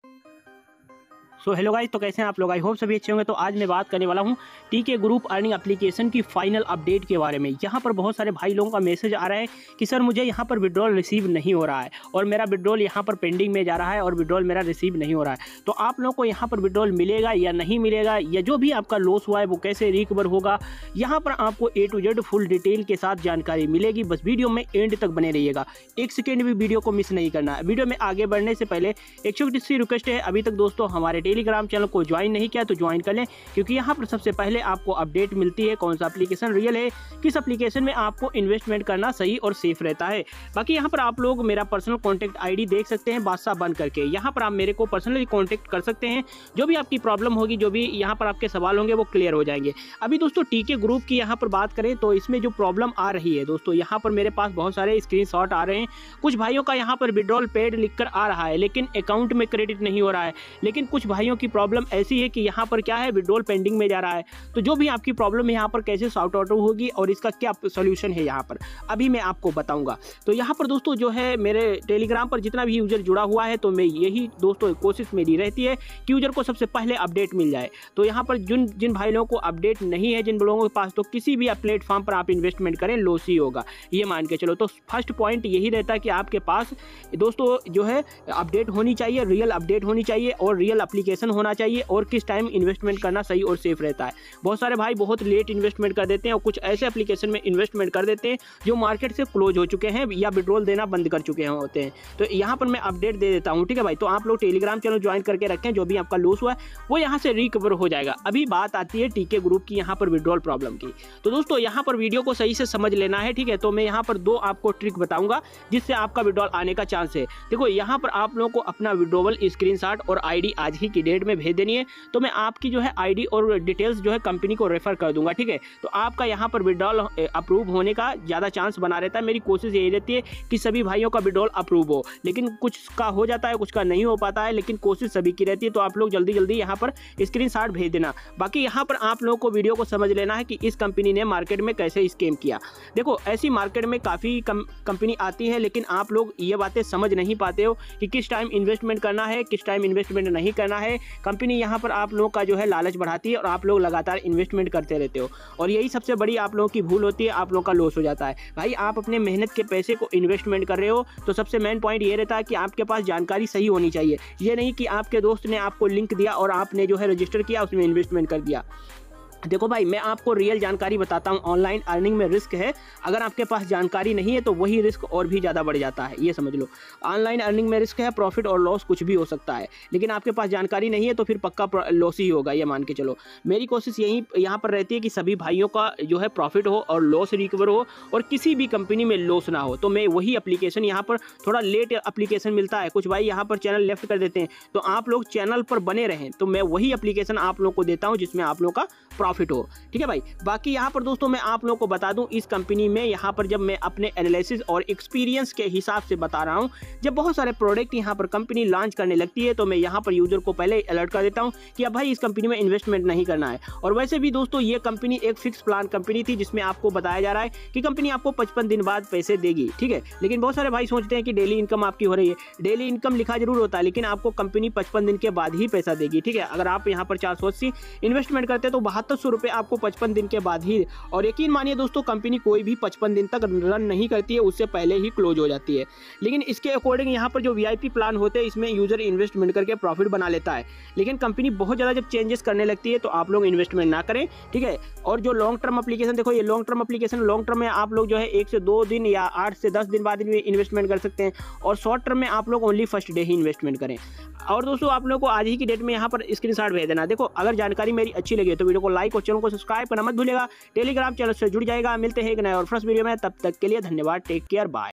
So hello guys, तो कैसे हैं आप लोग? आई होप सभी अच्छे होंगे। तो आज मैं बात करने वाला हूं टीके ग्रुप अर्निंग एप्लीकेशन की फाइनल अपडेट के बारे में। यहां पर बहुत सारे भाई लोगों का मैसेज आ रहा है कि सर मुझे यहां पर विड्रॉल रिसीव नहीं हो रहा है और मेरा विड्रॉल यहां पर पेंडिंग में जा रहा है और विड्रॉल मेरा रिसीव नहीं हो रहा है। तो आप लोगों को यहां पर विड्रॉल मिलेगा या नहीं मिलेगा, या जो भी आपका लॉस हुआ है वो कैसे रिकवर होगा, यहाँ पर आपको A to Z full detail के साथ जानकारी मिलेगी। बस वीडियो में एंड तक बने रहिएगा, एक सेकेंड भी वीडियो को मिस नहीं करना है। वीडियो में आगे बढ़ने से पहले एक छोटी सी रिक्वेस्ट है, अभी तक दोस्तों हमारे टेलीग्राम चैनल को ज्वाइन नहीं किया तो ज्वाइन कर लें, क्योंकि यहाँ पर सबसे पहले आपको अपडेट मिलती है कौन सा एप्लीकेशन रियल है, किस एप्लीकेशन में आपको इन्वेस्टमेंट करना सही और सेफ रहता है। बाकी यहाँ पर आप लोग मेरा पर्सनल कॉन्टैक्ट ID देख सकते हैं बादशाह बन करके। यहाँ पर आप मेरे को पर्सनली कॉन्टैक्ट कर सकते हैं, जो भी आपकी प्रॉब्लम होगी, जो भी यहाँ पर आपके सवाल होंगे वो क्लियर हो जाएंगे। अभी दोस्तों टीके ग्रुप की यहाँ पर बात करें तो इसमें जो प्रॉब्लम आ रही है दोस्तों, यहाँ पर मेरे पास बहुत सारे स्क्रीनशॉट आ रहे हैं। कुछ भाइयों का यहाँ पर विड्रॉल पेड लिखकर आ रहा है लेकिन अकाउंट में क्रेडिट नहीं हो रहा है। लेकिन कुछ भाइयों की प्रॉब्लम ऐसी है कि यहाँ पर क्या है, विड्रॉल पेंडिंग में जा रहा है। तो जो भी आपकी प्रॉब्लम है यहाँ पर कैसे सॉर्ट आउट होगी और इसका क्या सोल्यूशन है यहाँ पर अभी मैं आपको बताऊंगा। तो यहाँ पर दोस्तों जो है मेरे टेलीग्राम पर जितना भी यूजर जुड़ा हुआ है, तो मैं यही दोस्तों कोशिश मेरी रहती है कि यूजर को सबसे पहले अपडेट मिल जाए। तो यहाँ पर जिन भाई लोगों को अपडेट नहीं है, जिन लोगों के पास, तो किसी भी प्लेटफॉर्म पर आप इन्वेस्टमेंट करें लॉस ही होगा, ये मान के चलो। तो फर्स्ट पॉइंट यही रहता है कि आपके पास दोस्तों जो है अपडेट होनी चाहिए, रियल अपडेट होनी चाहिए और रियल एप्लीकेशन होना चाहिए, और किस टाइम इन्वेस्टमेंट करना सही और सेफ रहता है। बहुत सारे भाई बहुत लेट इन्वेस्टमेंट कर देते हैं और कुछ ऐसे एप्लीकेशन में इन्वेस्टमेंट कर देते हैं जो मार्केट से क्लोज हो चुके हैं या विड्रॉल देना बंद कर चुके होते हैं। तो यहाँ पर मैं अपडेट दे देता हूँ, ठीक है भाई। तो आप लोग टेलीग्राम चैनल ज्वाइन करके रखें, जो भी आपका लॉस हुआ है वो यहाँ से रिकवर हो जाएगा। अभी बात आती है टीके ग्रुप की यहाँ पर विड्रॉल प्रॉब्लम की। तो दोस्तों यहाँ पर वीडियो को सही से समझ लेना है, ठीक है। तो मैं यहाँ पर दो आपको ट्रिक बताऊंगा जिससे आपका विड्रॉल आने का चांस है। देखो यहाँ पर आप लोगों को अपना विड्रॉवल स्क्रीनशॉट और ID आज ही की डेट में भेज देनी है। तो मैं आपकी जो है ID और डिटेल्स जो है कंपनी को रेफर कर दूंगा, ठीक है। तो आपका यहाँ पर विड्रॉल अप्रूव होने का ज़्यादा चांस बना रहता है। मेरी कोशिश यही रहती है कि सभी भाइयों का विड्रॉल अप्रूव हो, लेकिन कुछ का हो जाता है, कुछ का नहीं हो पाता है, लेकिन कोशिश सभी की रहती है। तो आप लोग जल्दी जल्दी यहाँ पर स्क्रीनशॉट भेज देना। बाकी यहाँ पर आप लोगों को वीडियो को समझ लेना है कि इस कंपनी ने मार्केट में कैसे स्कैम किया। देखो ऐसी मार्केट में काफ़ी कंपनी आती है, लेकिन आप लोग ये बातें समझ नहीं पाते हो कि किस टाइम इन्वेस्टमेंट करना है, किस टाइम इन्वेस्टमेंट नहीं करना है। कंपनी यहाँ पर आप लोगों का जो है लालच बढ़ाती है और आप लोग लगातार इन्वेस्टमेंट करते रहते हो, और यही सबसे बड़ी आप लोगों की भूल होती है, आप लोगों का लॉस हो जाता है। भाई आप अपने मेहनत के पैसे को इन्वेस्टमेंट कर रहे हो, तो सबसे मेन पॉइंट ये रहता है कि आपके पास जानकारी सही होनी चाहिए। ये नहीं कि आपके दोस्त ने आपको लिंक दिया और आपने जो है रजिस्टर किया, उसमें इन्वेस्टमेंट कर दिया। देखो भाई मैं आपको रियल जानकारी बताता हूँ, ऑनलाइन अर्निंग में रिस्क है। अगर आपके पास जानकारी नहीं है तो वही रिस्क और भी ज़्यादा बढ़ जाता है, ये समझ लो। ऑनलाइन अर्निंग में रिस्क है, प्रॉफिट और लॉस कुछ भी हो सकता है, लेकिन आपके पास जानकारी नहीं है तो फिर पक्का लॉस ही होगा, ये मान के चलो। मेरी कोशिश यही यहाँ पर रहती है कि सभी भाइयों का जो है प्रॉफिट हो और लॉस रिकवर हो और किसी भी कंपनी में लॉस ना हो। तो मैं वही एप्लीकेशन, यहाँ पर थोड़ा लेट एप्लीकेशन मिलता है, कुछ भाई यहाँ पर चैनल लेफ्ट कर देते हैं, तो आप लोग चैनल पर बने रहें। तो मैं वही एप्लीकेशन आप लोग को देता हूँ जिसमें आप लोग का प्रॉफिट हो, ठीक है भाई। बाकी यहाँ पर दोस्तों मैं आप लोगों को बता दूं, इस कंपनी में यहाँ पर जब मैं अपने एनालिसिस और एक्सपीरियंस के हिसाब से बता रहा हूँ, जब बहुत सारे प्रोडक्ट यहाँ पर कंपनी लॉन्च करने लगती है तो मैं यहाँ पर यूजर को पहले अलर्ट कर देता हूँ कि अब भाई इस कंपनी में इन्वेस्टमेंट नहीं करना है। और वैसे भी दोस्तों ये कंपनी एक फिक्स प्लान कंपनी थी, जिसमें आपको बताया जा रहा है कि कंपनी आपको 55 दिन बाद पैसे देगी, ठीक है। लेकिन बहुत सारे भाई सोचते हैं कि डेली इनकम आपकी हो रही है। डेली इनकम लिखा जरूर होता है, लेकिन आपको कंपनी 55 दिन के बाद ही पैसा देगी, ठीक है। अगर आप यहाँ पर 480 इन्वेस्टमेंट करते हैं तो 7200 रुपये आपको 55 दिन के बाद ही। और यकीन मानिए दोस्तों कंपनी कोई भी 55 दिन तक रन नहीं करती है, उससे पहले ही क्लोज हो जाती है। लेकिन इसके अकॉर्डिंग यहाँ पर जो VIP प्लान होते हैं, इसमें यूजर इन्वेस्टमेंट करके प्रॉफिट बना लेता है। लेकिन कंपनी बहुत ज़्यादा जब चेंजेस करने लगती है तो आप लोग इन्वेस्टमेंट ना करें, ठीक है। और जो लॉन्ग टर्म एप्लीकेशन, देखो ये long term application, long term में आप लोग जो है 1 से 2 दिन या 8 से 10 दिन बाद इन्वेस्टमेंट कर सकते हैं, और शॉर्ट टर्म में आप लोग ओनली फर्स्ट डे ही इन्वेस्टमेंट करें। और दोस्तों आप लोगों को आज ही की डेट में यहाँ पर स्क्रीनशॉट भेज देना। देखो अगर जानकारी मेरी अच्छी लगी तो वीडियो को लाइक और चैनल को सब्सक्राइब करना मत भूलिएगा। टेलीग्राम चैनल से जुड़ जाएगा। मिलते हैं एक नए और फ्रेश वीडियो में, तब तक के लिए धन्यवाद। Take care, bye.